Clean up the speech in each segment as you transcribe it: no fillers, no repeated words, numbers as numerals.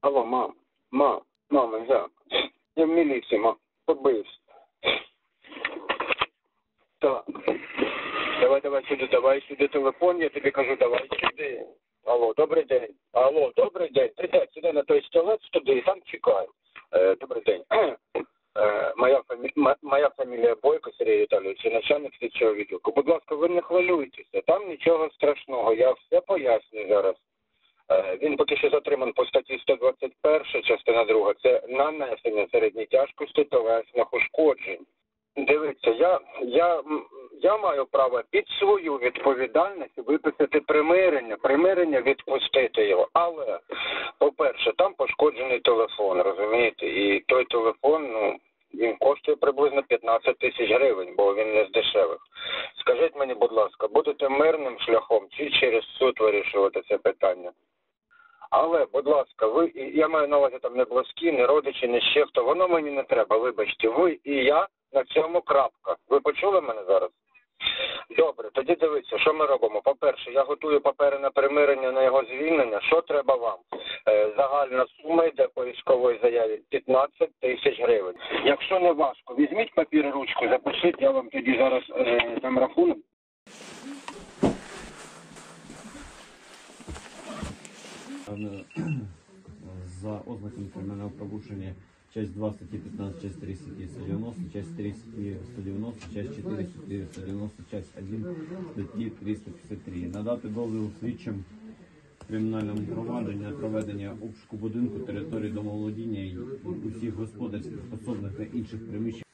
Алло, мама, я в міліції, побився. Так. Давай сюди телефон, я тобі кажу, давай сюди. Алло, добрий день. Присядь сюди на той стілець туди і там чекай. Добрий день. Моя фамілія Бойко Сергій Віталійович, начальник слідчого відділку. Будь ласка, ви не хвилюйтеся, там нічого страшного, я все поясню зараз. Він поки що затриманий по статті 121, частина 2. Це нанесення середньої тяжкості тілесних ушкоджень. Дивіться, я маю право під свою відповідальність виписати примирення відпустити його. Але, по-перше, там пошкоджений телефон, розумієте? І той телефон, він коштує приблизно 15 тисяч гривень, бо він не з дешевих. Скажіть мені, будь ласка, будете мирним шляхом чи через суд вирішувати це питання? Але, будь ласка, я маю на увазі там не близькі, не родичі, не ще хто, воно мені не треба, вибачте, ви і я, на цьому крапка. Ви почули мене зараз? Добре, тоді дивіться, що ми робимо. По-перше, я готую папери на примирення, на його звільнення. Що треба вам? Загальна сума йде по військовій заяві 15 тисяч гривень. Якщо не важко, візьміть папір і ручку, запишіть, я вам тоді зараз там рахунок. За ознаками кримінального правопорушення часть 2 статті 15, часть 3 статті 190, часть 3 статті 190, часть 4 статті 190, часть 1 статті 353. Надати дозвіл слідчим кримінальному провадженню на проведення обшуку будинку, території домоволодіння і усіх господарських, особних та інших приміщень.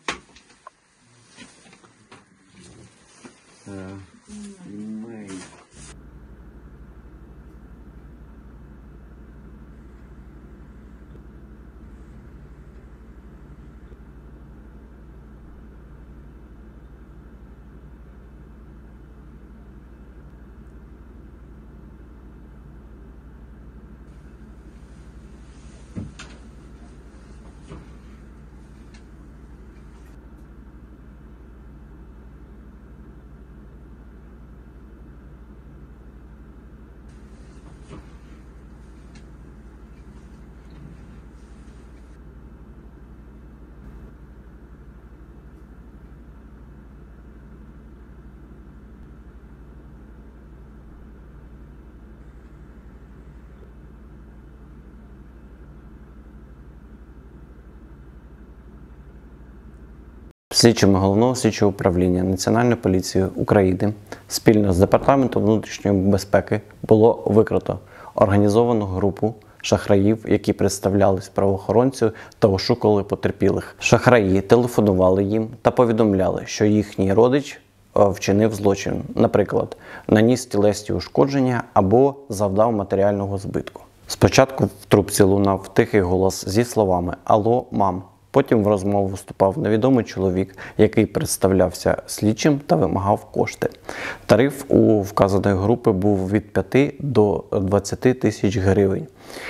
Слідчими Головного слідчого управління Національної поліції України спільно з Департаментом внутрішньої безпеки було викрито організовану групу шахраїв, які представлялись правоохоронцю та ошукували потерпілих. Шахраї телефонували їм та повідомляли, що їхній родич вчинив злочин, наприклад, наніс тілесні ушкодження або завдав матеріального збитку. Спочатку в трубці лунав тихий голос зі словами «Алло, мам». Потім в розмову вступав невідомий чоловік, який представлявся слідчим та вимагав кошти. Тариф у вказаної групи був від 5 до 20 тисяч гривень.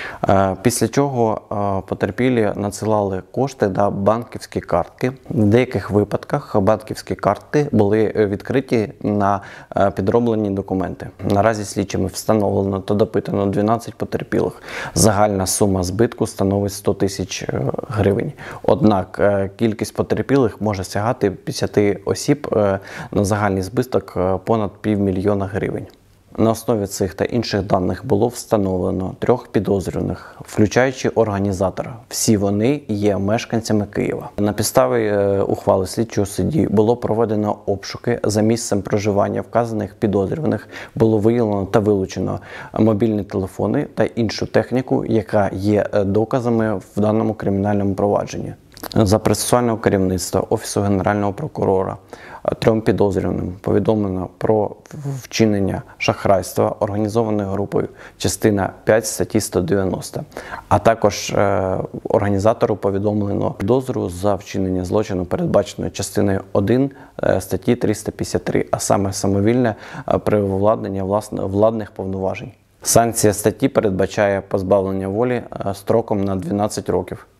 Після чого потерпілі надсилали кошти на банківські картки. В деяких випадках банківські карти були відкриті на підроблені документи. Наразі слідчими встановлено та допитано 12 потерпілих. Загальна сума збитку становить 100 тисяч гривень. Однак кількість потерпілих може сягати 50 осіб, на загальний збиток понад півмільйона гривень. На основі цих та інших даних було встановлено 3 підозрюваних, включаючи організатора. Всі вони є мешканцями Києва. На підставі ухвали слідчого судді було проведено обшуки за місцем проживання вказаних підозрюваних, було виявлено та вилучено мобільні телефони та іншу техніку, яка є доказами в даному кримінальному провадженні. За процесуального керівництва Офісу Генерального прокурора 3 підозрюваним повідомлено про вчинення шахрайства організованою групою, частина 5 статті 190. А також організатору повідомлено підозру за вчинення злочину, передбаченої частиною 1 статті 353, а саме самовільне привладнання владних повноважень. Санкція статті передбачає позбавлення волі строком на 12 років.